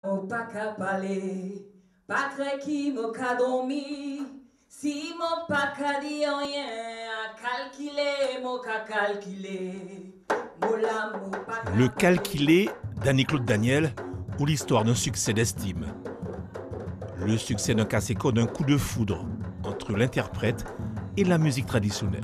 Mon pas qu'à parler, pas cré qui m'a qu'à dormir. Si mon pas qu'à dire rien, à calculer, mon qu'à calculer. Le Calquilé d'Annie-Claude Daniel ou l'histoire d'un succès d'estime. Le succès d'un casse-écho d'un coup de foudre entre l'interprète et la musique traditionnelle.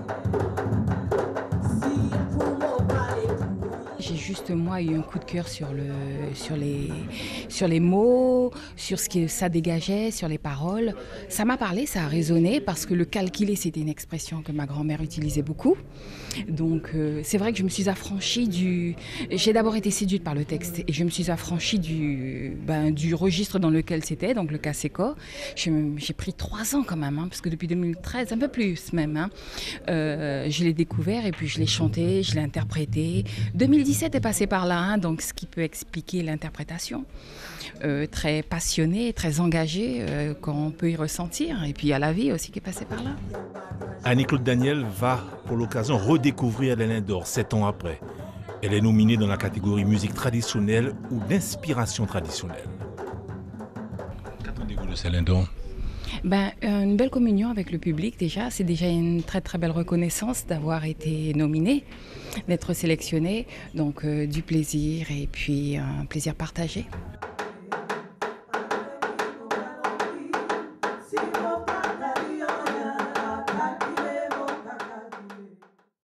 J'ai juste, moi, eu un coup de cœur sur les mots, sur ce que ça dégageait, sur les paroles. Ça m'a parlé, ça a résonné, parce que le calculer, c'était une expression que ma grand-mère utilisait beaucoup. Donc, c'est vrai que je me suis affranchie du... J'ai d'abord été séduite par le texte, et je me suis affranchie du registre dans lequel c'était, donc le casse-écho. J'ai pris 3 ans quand même, parce que depuis 2013, un peu plus même, je l'ai découvert, et puis je l'ai chanté, je l'ai interprété. 2017 est passé par là, donc ce qui peut expliquer l'interprétation. Très passionnée, très engagée, qu'on peut y ressentir. Et puis il y a la vie aussi qui est passée par là. Annie-Claude Daniel va, pour l'occasion, redécouvrir l'Alain d'Or 7 ans après. Elle est nominée dans la catégorie musique traditionnelle ou d'inspiration traditionnelle. Qu'attendez-vous de cet Alain d'Or ? Une belle communion avec le public déjà, c'est déjà une très très belle reconnaissance d'avoir été nominée, d'être sélectionnée, donc du plaisir et puis un plaisir partagé.